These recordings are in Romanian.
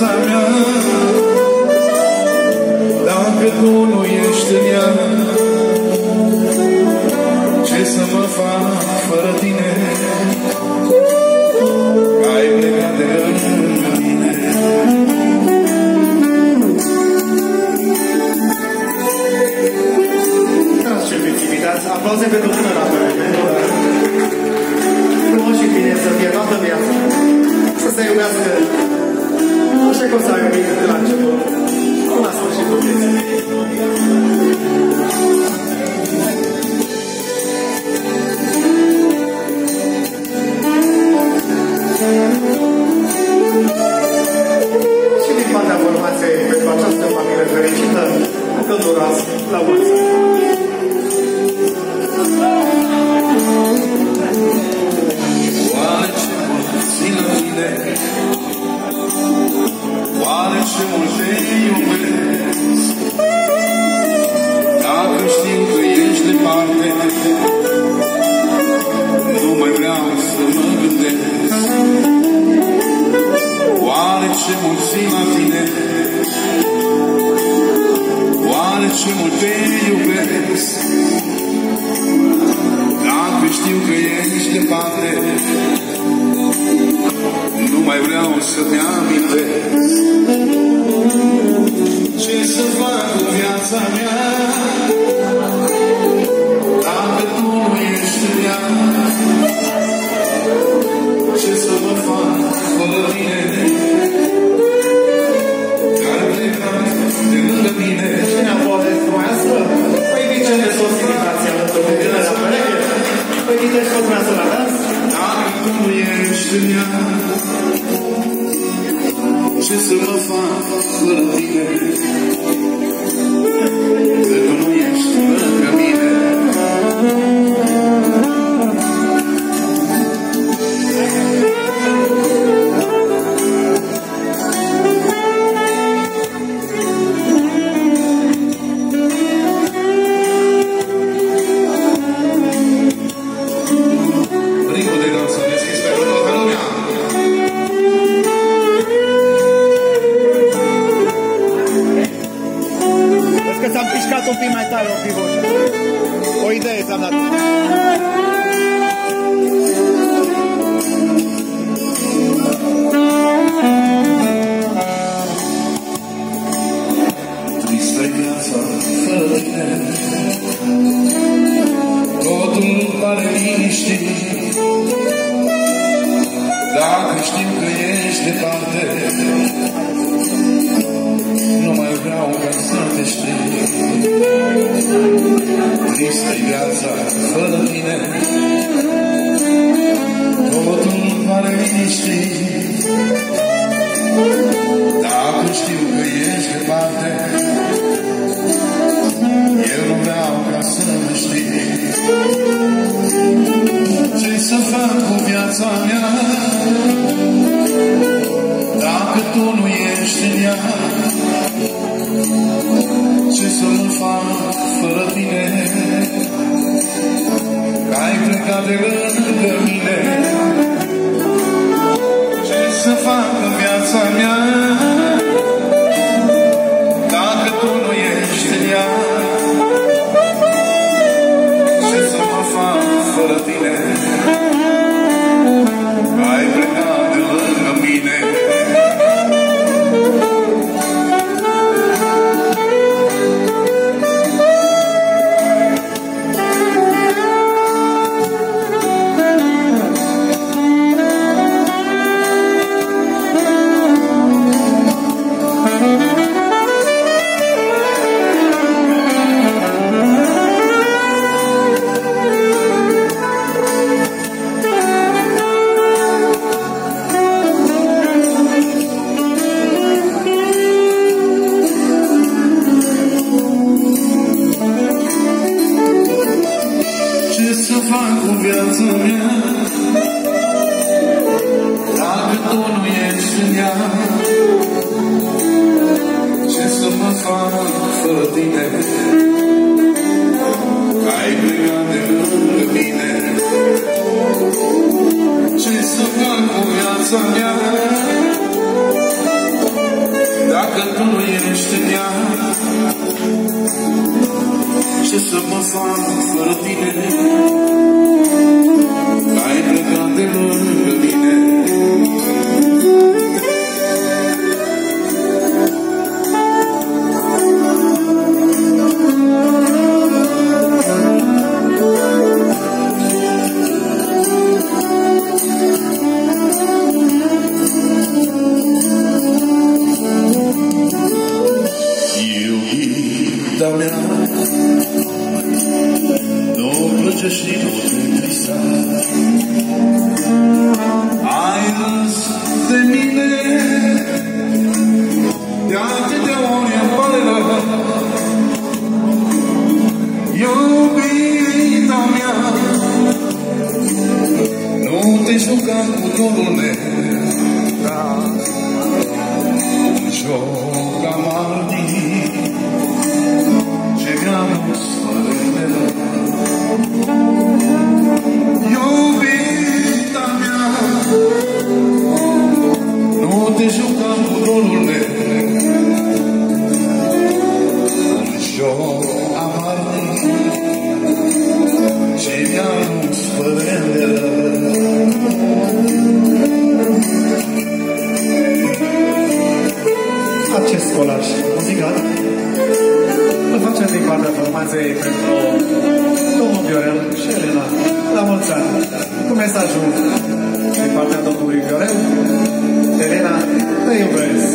viața mea, dacă tu nu ești în ea, ce să mă fac fără tine? Ai plecat de lângă mine. Ce invitați, aplauze pentru tânăra mea. Frumos și bine să fie toată viața. Să se iubească așa cum s-a iubit de la început, până la sfârșitul vieții. Și din partea formației pentru această familie fericită, cu căldurați la mulți ani. Oare ce mult țin la tine, oare ce mult te iubesc, dacă știu că ești departe, nu mai vreau să mă gândesc. Oare ce mult țin la tine, oare ce mult te iubesc, dacă știu că ești departe, nu mai vreau să-mi amintesc. Ce să fac cu viața mea, dacă tu nu ești în ea? Ce să mă fac fără tine, care plecat de lângă mine? Cine poate să mai astă? Păi din ce de sos invitația pentru tine la pereche? Păi din ce sos vrea să la dans? Dacă tu nu ești în ea, ce să mă fac fără tine, că tu nu ești lângă mine? Un pic mai tare, un pic vocea. O idee ți-am dat. Tristă-i viața fără tine, totul pare liniștit, dacă știu că ești departe, nu mai vreau ca să te știi. Tristă-i viața fără tine, totul pare liniștit, dacă știu că ești departe, eu nu vreau ca să mă știi. Ce să fac cu viața mea, dacă tu nu ești în ea? Ce să mă fac fără tine, că ai plecat de lângă mine? Ce să fac în viața mea, dacă tu nu ești în ea? Ce să mă fac fără tine, că ai plecat de lângă mine? fără tine. Ai plecat de lângă mine. Ce să fac cu viața mea Dacă tu nu ești în ea, ce să mă fac fără tine? Ai plecat de lângă mine. Iubita mea, nu plânge și nu te întrista. Ai râs de mine de atâtea ori în palelă. Iubita mea, nu te juca cu dorul meu. Joc amarnic ce mi-am dus părintele. Iubita mea, nu te juca cu dorul meu. Joc amarnic ce mi-am dus părintele. Acest colaj muzical îl facem din partea formației pentru domnul Viorel și Elena. La mulți ani! Cu mesajul din partea domnului Viorel, Elena, te iubesc!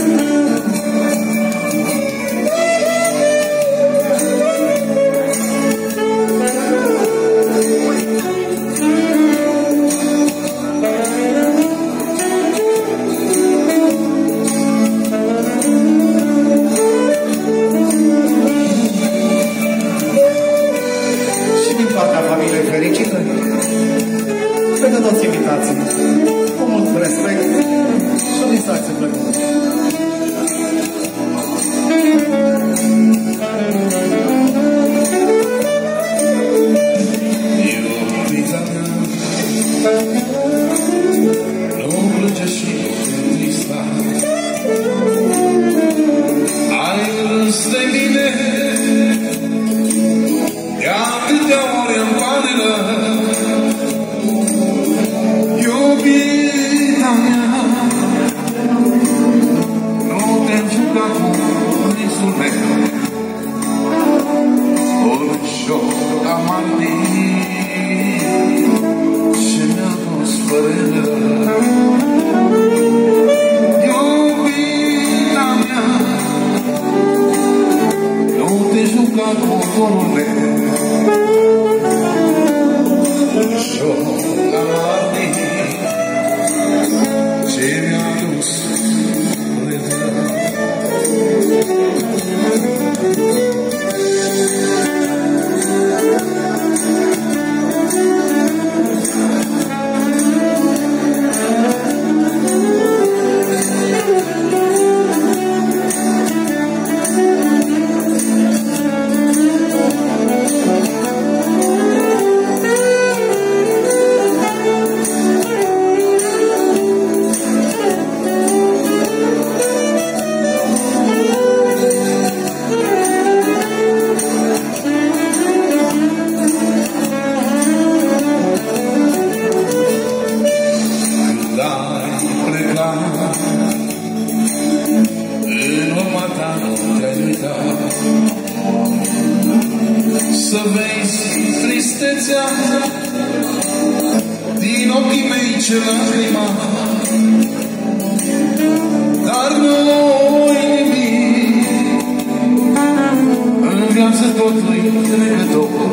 Fericită pentru toți invitații, cu mult respect și o distracție plăcută. Iubita mea, nu plânge și nu te întrista. Ai râs de mine de atâtea ori în panelă. Iubita mea, nu te-am jucat cu visul meu. Un joc amarnic ce mi-a dus părere. Iubita mea, nu te juca cu dorul meu. Joc amarnic ce mi-a dus părere. Să vezi tristețea din ochii mei ce lacrima, dar nu-i nimic, în viață totul e trecător.